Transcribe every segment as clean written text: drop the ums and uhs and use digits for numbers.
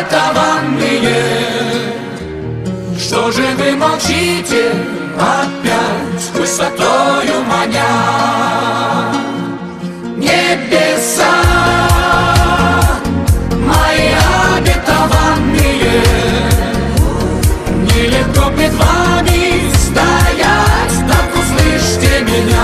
обетованные, что же вы молчите, опять высотою маня? Небеса мои обетованные, нелегко пред вами стоять, так услышьте меня.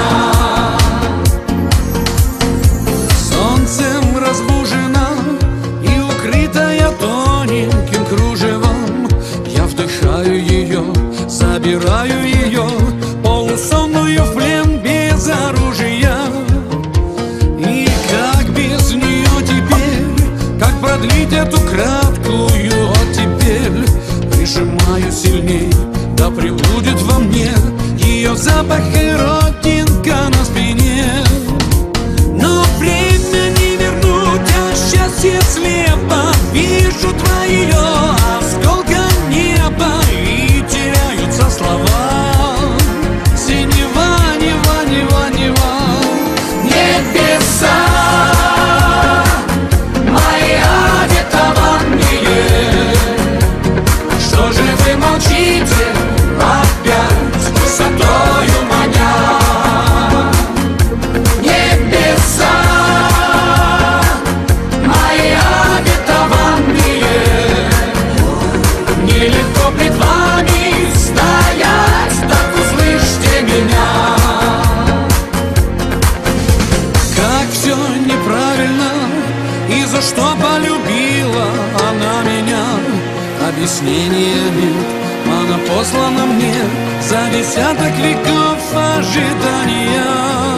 Солнцем разбужена и укрытая тоненьким кружевом, я вдыхаю ее, забираю ее, полусонную в плен без оружия. И как без нее теперь, как продлить эту краткую оттепель? Прижимаю сильней, да пребудет во мне ее запах и родинка на спине. Но время не вернуть, а счастье слепо. Вижу твои осколка неба, и теряются слова. Синева, нева, нева, нева. Небеса мои обетованные, что же вы молчите, опять высотою маня? Небеса мои обетованные, нелегко пред вами стоять, так услышьте меня. Как все неправильно, и за что полюбила она меня? Объяснения нет, она послана мне за десяток веков ожидания.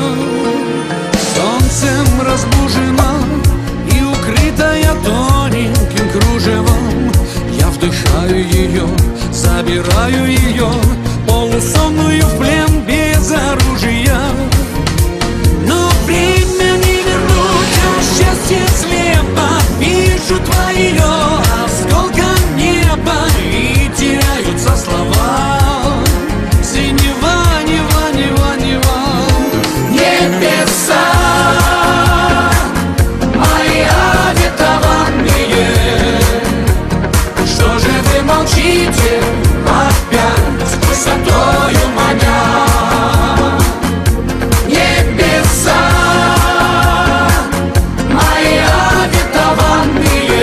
Солнцем разбужена и укрытая тоненьким кружевом, я вдыхаю ее, забираю ее, полусонную в плен без оружия. Но время не вернуть, а счастье слепо. Вижу твои осколка неба, и теряются слова. Синева, нева, нева, нева. Небеса мои обетованные, что же вы молчите, опять высотою маня? Небеса мои обетованные,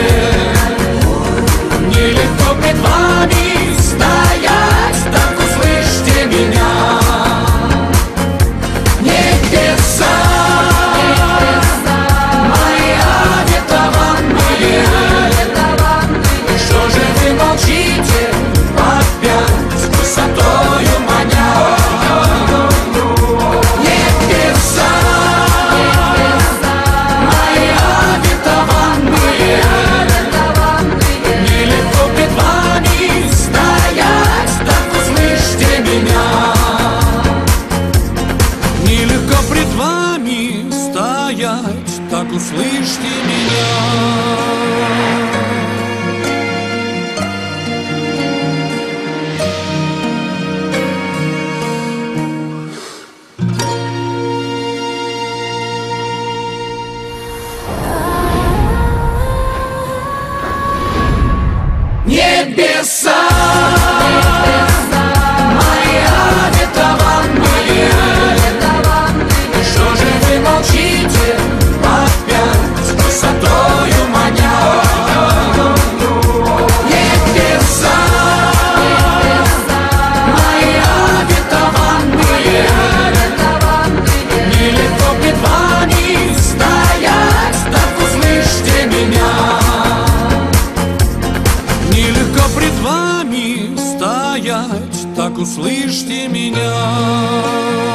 нелегко пред вами стоять, так услышьте меня. Небеса мои обетованные, что же вы молчите, опять высотою маня? Небеса мои обетованные, нелегко пред вами стоять, так услышьте меня. Нелегко пред вами стоять, так услышьте меня. Небеса мои обетованные, что же вы молчите, опять высотою маня? Небеса мои обетованные, нелегко пред вами стоять, так услышьте меня. Нелегко пред вами стоять, так услышьте меня.